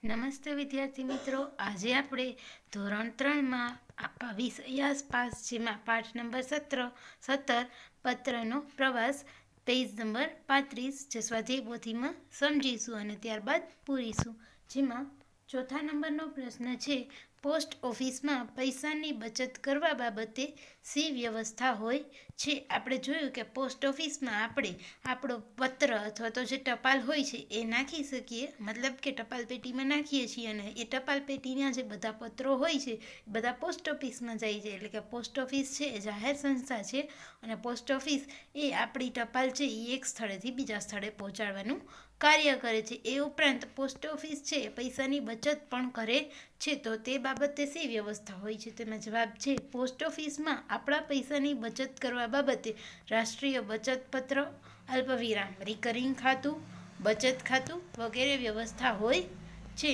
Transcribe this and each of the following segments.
નમસ્તે વિદ્યાર્થી મિત્રો, આજે આપણે ધોરણ 3માં વિષય પાસ જેમાં પાઠ નંબર 17 પત્રનો પ્રવાસ પેજ નંબર 35 જે સ્વાધ્યાય પોથીમાં સમજીશું અને ત્યારબાદ પૂરીશું। જેમાં ચોથા નંબરનો પ્રશ્ન છે, પોસ્ટ ઓફિસમાં પૈસાની બચત કરવા બાબતે શી વ્યવસ્થા હોય છે। આપણે જોયું કે પોસ્ટ ઓફિસમાં આપણે આપણો પત્ર અથવા તો જે ટપાલ હોય છે એ નાખી શકીએ, મતલબ કે ટપાલ પેટીમાં નાખીએ છીએ અને એ ટપાલ પેટીના જે બધા પત્રો હોય છે બધા પોસ્ટ ઓફિસમાં જાય છે। એટલે કે પોસ્ટ ઓફિસ છે એ જાહેર સંસ્થા છે અને પોસ્ટ ઓફિસ એ આપણી ટપાલ છે એ એક સ્થળેથી બીજા સ્થળે પહોંચાડવાનું કાર્ય કરે છે। એ ઉપરાંત પોસ્ટ ઓફિસ છે પૈસાની બચત પણ કરે છે। તો તે બાબતે શી વ્યવસ્થા હોય છે, તેમાં જવાબ છે પોસ્ટ ઓફિસમાં આપણા પૈસાની બચત કરવા બાબતે રાષ્ટ્રીય બચત પત્ર, અલ્પવિરામ રિકરિંગ ખાતું, બચત ખાતું વગેરે વ્યવસ્થા હોય છે।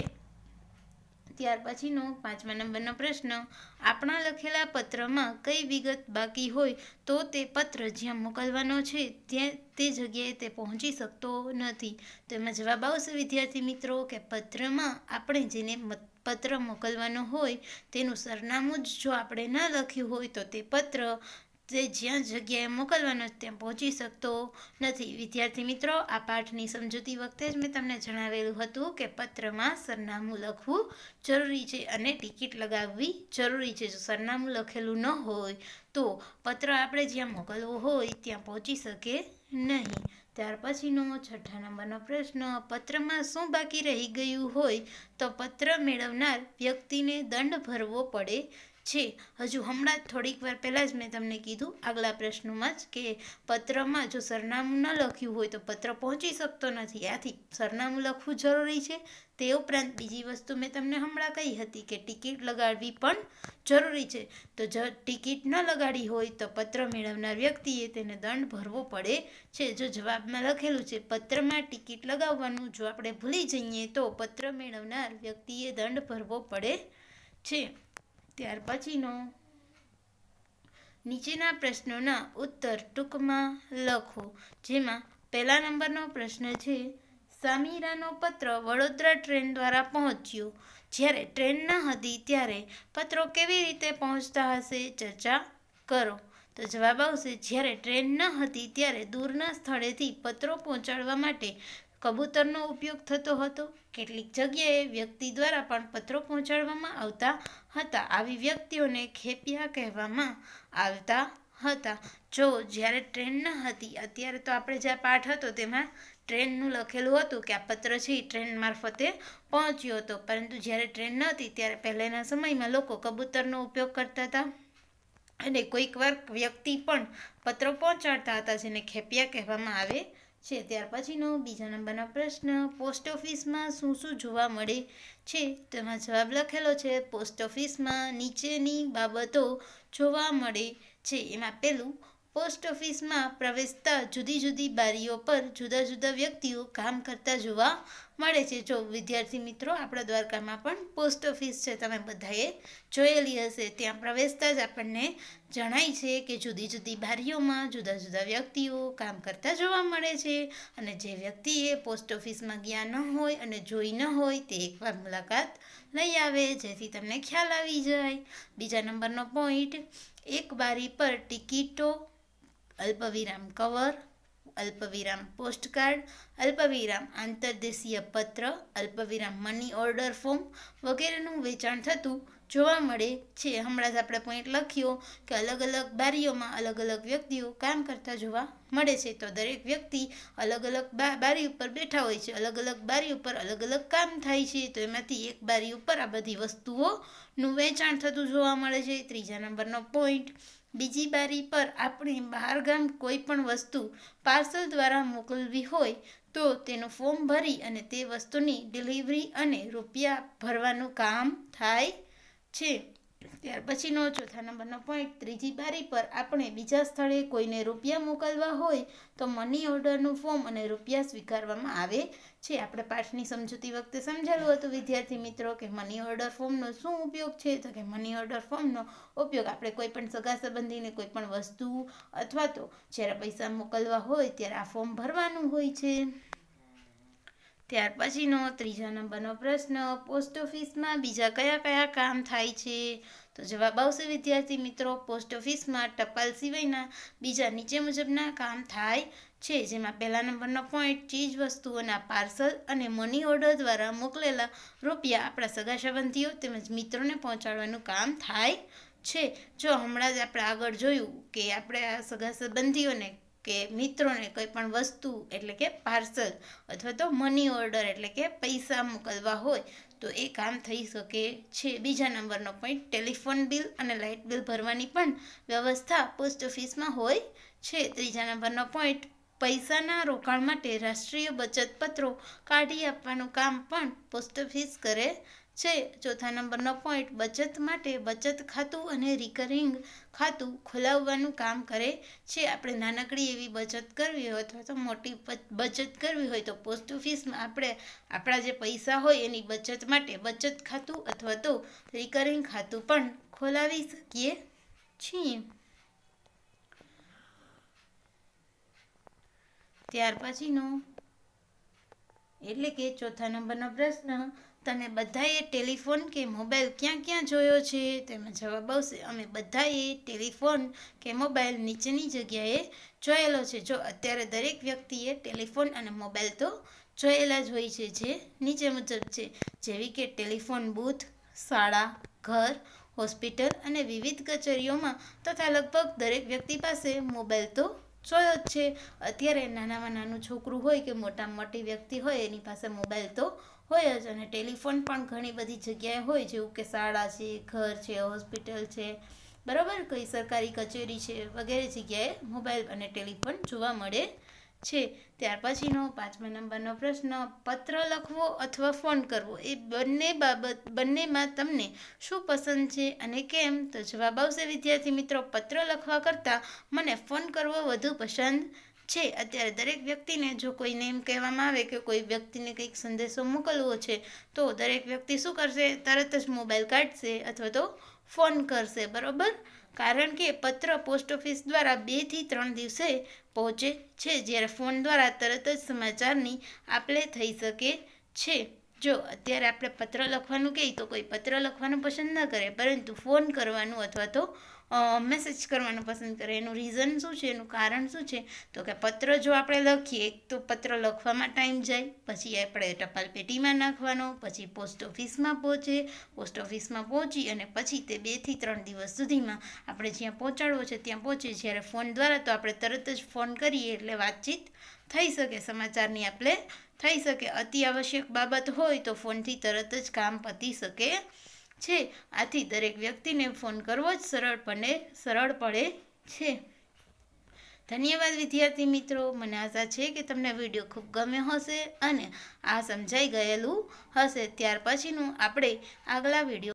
ત્યાર પછીનો 5મા નંબરનો પ્રશ્ન, આપણા લખેલા પત્રમાં કઈ વિગત બાકી હોય તો તે પત્ર જ્યાં મોકલવાનો છે તે જગ્યાએ તે પહોંચી શકતો નથી। તો એમાં જવાબ આવશે વિદ્યાર્થી મિત્રો કે પત્રમાં આપણે જેને પત્ર મોકલવાનો હોય તેનું સરનામું જ જો આપણે ન લખ્યું હોય તો તે પત્ર તે જ્યાં જગ્યાએ મોકલવાનો ત્યાં પહોંચી શકતો નથી। વિદ્યાર્થી મિત્રો, આ પાઠની સમજૂતી વખતે જ મેં તમને જણાવેલું હતું કે પત્રમાં સરનામું લખવું જરૂરી છે અને ટિકિટ લગાવવી જરૂરી છે। જો સરનામું લખેલું ન હોય તો પત્ર આપણે જ્યાં મોકલવો હોય ત્યાં પહોંચી શકે નહીં। ત્યાર પછીનો 6ઠા નંબરનો પ્રશ્ન, પત્રમાં શું બાકી રહી ગયું હોય તો પત્ર મેળવનાર વ્યક્તિને દંડ ભરવો પડે છે। હજુ હમણાં જ થોડીક વાર પહેલાં જ મેં તમને કીધું આગલા પ્રશ્નોમાં જ કે પત્રમાં જો સરનામું ન લખ્યું હોય તો પત્ર પહોંચી શકતો નથી, આથી સરનામું લખવું જરૂરી છે। તે ઉપરાંત બીજી વસ્તુ મેં તમને હમણાં કહી હતી કે ટિકિટ લગાડવી પણ જરૂરી છે। તો જો ટિકિટ ન લગાડી હોય તો પત્ર મેળવનાર વ્યક્તિએ તેને દંડ ભરવો પડે છે। જો જવાબમાં લખેલું છે પત્રમાં ટિકિટ લગાવવાનું જો આપણે ભૂલી જઈએ તો પત્ર મેળવનાર વ્યક્તિએ દંડ ભરવો પડે છે। ત્યાર પછીનો નીચેના પ્રશ્નોના ઉત્તર ટૂંકમાં લખો। જેમાં પહેલા નંબરનો પ્રશ્ન છે, સામીરાનો પત્ર વડોદરા ટ્રેન દ્વારા પહોંચ્યો, જ્યારે ટ્રેન ન હતી ત્યારે પત્રો કેવી રીતે પહોંચતા હશે, ચર્ચા કરો। તો જવાબ આવશે, જ્યારે ટ્રેન ન હતી ત્યારે દૂરના સ્થળેથી પત્રો પહોંચાડવા માટે કબૂતરનો ઉપયોગ થતો હતો। કેટલીક જગ્યાએ વ્યક્તિ દ્વારા પણ પત્રો પહોંચાડવામાં આવતા હતા, આવી વ્યક્તિઓને ખેપિયા કહેવામાં આવતા હતા। જો જ્યારે ટ્રેન ન હતી, અત્યારે તો આપણે જે પાઠ હતો તેમાં ટ્રેનનું લખેલું હતું કે આ પત્ર છે એ ટ્રેન મારફતે પહોંચ્યો હતો, પરંતુ જ્યારે ટ્રેન નહોતી ત્યારે પહેલાંના સમયમાં લોકો કબૂતરનો ઉપયોગ કરતા હતા અને કોઈક વાર વ્યક્તિ પણ પત્રો પહોંચાડતા હતા જેને ખેપિયા કહેવામાં આવે છે। ત્યાર પછીનો બીજા નંબરનો પ્રશ્ન, પોસ્ટ ઓફિસમાં શું શું જોવા મળે છે? તેમાં જવાબ લખેલો છે, પોસ્ટ ઓફિસમાં નીચેની બાબતો જોવા મળે છે। એમાં પહેલું, પોસ્ટ ઓફિસમાં પ્રવેશતા જુદી જુદી બારીઓ પર જુદા જુદા વ્યક્તિઓ કામ કરતા જોવા મળે છે। જો વિદ્યાર્થી મિત્રો, આપણા દ્વારકામાં પણ પોસ્ટ ઓફિસ છે, તમે બધાએ જોયેલી હશે। ત્યાં પ્રવેશતા જ આપણને જણાય છે કે જુદી જુદી બારીઓમાં જુદા જુદા વ્યક્તિઓ કામ કરતા જોવા મળે છે અને જે વ્યક્તિએ પોસ્ટ ઓફિસમાં ગયા ન હોય અને જોઈ ન હોય તે એકવાર મુલાકાત લઈ આવે જેથી તમને ખ્યાલ આવી જાય। બીજા નંબરનો પોઈન્ટ, એક બારી પર ટિકિટો, અલ્પવિરામ કવર, અલ્પવિરામ પોસ્ટકાર્ડ, અલ્પવિરામ આંતરદેશીય પત્ર, અલ્પવિરામ મની ઓર્ડર ફોર્મ વગેરેનું વેચાણ થતું જોવા મળે છે। હમણાં જ આપણે પોઈન્ટ લખ્યો કે અલગ અલગ બારીઓમાં અલગ અલગ વ્યક્તિઓ કામ કરતા જોવા મળે છે। તો દરેક વ્યક્તિ અલગ અલગ બારી ઉપર બેઠા હોય છે, અલગ અલગ બારી ઉપર અલગ અલગ કામ થાય છે, તો એમાંથી એક બારી ઉપર આ બધી વસ્તુઓનું વેચાણ થતું જોવા મળે છે। ત્રીજા નંબરનો પોઈન્ટ, બીજી બારી પર આપણે બહારગામ કોઈ પણ વસ્તુ પાર્સલ દ્વારા મોકલવી હોય તો તેનું ફોર્મ ભરી અને તે વસ્તુની ડિલિવરી અને રૂપિયા ભરવાનું કામ થાય છે। ત્યાર પછીનો ચોથા નંબરનો પોઈન્ટ, ત્રીજી બારી પર આપણે બીજા સ્થળે કોઈને રૂપિયા મોકલવા હોય તો મની ઓર્ડરનું ફોર્મ અને રૂપિયા સ્વીકારવામાં આવે છે। આપણે પાઠની સમજૂતી વખતે સમજાવ્યું હતું વિદ્યાર્થી મિત્રો કે મની ઓર્ડર ફોર્મનો શું ઉપયોગ છે, તો કે મની ઓર્ડર ફોર્મનો ઉપયોગ આપણે કોઈ પણ સગા સંબંધીને કોઈ પણ વસ્તુ અથવા તો જ્યારે પૈસા મોકલવા હોય ત્યારે આ ફોર્મ ભરવાનું હોય છે। ત્યાર પછીનો 3જા નંબરનો પ્રશ્ન, પોસ્ટ ઓફિસમાં બીજા કયા કયા કામ થાય છે? તો જવાબ આવશે વિદ્યાર્થી મિત્રો, પોસ્ટ ઓફિસમાં ટપાલ સિવાયના બીજા નીચે મુજબના કામ થાય છે, જેમાં પહેલા નંબરનો પોઈન્ટ ચીજ વસ્તુઓના પાર્સલ અને મની ઓર્ડર દ્વારા મોકલેલા રૂપિયા આપણા સગા સંબંધીઓ તેમજ મિત્રોને પહોંચાડવાનું કામ થાય છે. જો હમણાં જ આપણે આગળ જોયું કે આપણે આ સગા સંબંધીઓને કે મિત્રોને કોઈ પણ વસ્તુ એટલે કે પાર્સલ અથવા તો મની ઓર્ડર એટલે કે પૈસા મોકલવા હોય તો એ કામ થઈ શકે છે. બીજા નંબરનો પોઈન્ટ, ટેલિફોન બિલ અને લાઇટ બિલ ભરવાની પણ વ્યવસ્થા પોસ્ટ ઓફિસમાં હોય છે. ત્રીજા નંબરનો પોઈન્ટ, પૈસાના રોકાણ માટે રાષ્ટ્રીય બચત પત્રો કાઢી આપવાનું કામ પણ પોસ્ટ ઓફિસ કરે છે. ચોથા નંબરનો પોઈન્ટ, બચત માટે બચત ખાતું અને રિકરિંગ ખાતું ખોલાવવાનું કામ કરે છે. આપણે નાનકડી એવી બચત કરવી હોય અથવા તો મોટી બચત કરવી હોય તો પોસ્ટ ઓફિસમાં આપણે આપણા જે પૈસા હોય એની બચત માટે બચત ખાતું અથવા તો રિકરિંગ ખાતું પણ ખોલાવી શકીએ છીએ. ત્યાર પછીનો એટલે કે ચોથા નંબરનો પ્રશ્ન, તમે બધાએ ટેલિફોન કે મોબાઈલ ક્યાં ક્યાં જોયો છે? તેમાં જવાબ આવશે, અમે બધાએ ટેલિફોન કે મોબાઈલ નીચેની જગ્યાએ જોયેલો છે. જો અત્યારે દરેક વ્યક્તિએ ટેલિફોન અને મોબાઈલ તો જોયેલા જ હોય છે, જે નીચે મુજબ છે, જેવી કે ટેલિફોન બૂથ, શાળા, ઘર, હોસ્પિટલ અને વિવિધ કચેરીઓમાં તથા લગભગ દરેક વ્યક્તિ પાસે મોબાઈલ તો જોયો જ છે. અત્યારે નાનામાં નાનું છોકરું હોય કે મોટામાં મોટી વ્યક્તિ હોય એની પાસે મોબાઈલ તો હોય જ, અને ટેલિફોન પણ ઘણી બધી જગ્યાએ હોય, જેવું કે શાળા છે, ઘર છે, હોસ્પિટલ છે, બરાબર, કોઈ સરકારી કચેરી છે, વગેરે જગ્યાએ મોબાઈલ અને ટેલિફોન જોવા મળે છે. ત્યાર પછીનો 5મા નંબરનો પ્રશ્ન, પત્ર લખવો અથવા ફોન કરવો એ બંનેમાં તમને શું પસંદ છે અને કેમ? તો જવાબ આવશે વિદ્યાર્થી મિત્રો, પત્ર લખવા કરતાં મને ફોન કરવો વધુ પસંદ છે. અત્યારે દરેક વ્યક્તિને જો કોઈને એમ કહેવામાં આવે કે કોઈ વ્યક્તિને કંઈક સંદેશો મોકલવો છે તો દરેક વ્યક્તિ શું કરશે? તરત જ મોબાઈલ કાઢશે અથવા તો ફોન કરશે, બરાબર, કારણ કે પત્ર પોસ્ટ ઓફિસ દ્વારા 2 થી 3 દિવસે પહોંચે છે, જ્યારે ફોન દ્વારા તરત જ સમાચારની આપ-લે થઈ શકે છે. જો અત્યારે આપણે પત્ર લખવાનું કહીએ તો કોઈ પત્ર લખવાનું પસંદ ન કરે, પરંતુ ફોન કરવાનું અથવા તો મેસેજ કરવાનું પસંદ કરે. એનું રીઝન શું છે, એનું કારણ શું છે? તો કે પત્ર જો આપણે લખીએ તો પત્ર લખવામાં ટાઈમ જાય, પછી આપણે ટપાલ પેટીમાં નાખવાનો, પછી પોસ્ટ ઓફિસમાં પહોંચે, પોસ્ટ ઓફિસમાં પહોંચી અને પછી તે 2 થી 3 દિવસ સુધીમાં આપણે જ્યાં પહોંચાડવો છે ત્યાં પહોંચે. જ્યારે ફોન દ્વારા તો આપણે તરત જ ફોન કરીએ એટલે વાતચીત થઈ શકે, સમાચારની આપ-લે થઈ શકે. અતિ આવશ્યક બાબત હોય તો ફોનથી તરત જ કામ પતી શકે છે. આથી દરેક વ્યક્તિને ફોન કરવો જ સરળ પડે છે. ધન્યવાદ વિદ્યાર્થી મિત્રો, મને આશા છે કે તમને વિડીયો ખૂબ ગમ્યો હશે અને આ સમજાઈ ગયેલું હશે. ત્યાર પછીનું આપણે આગલા વિડીયો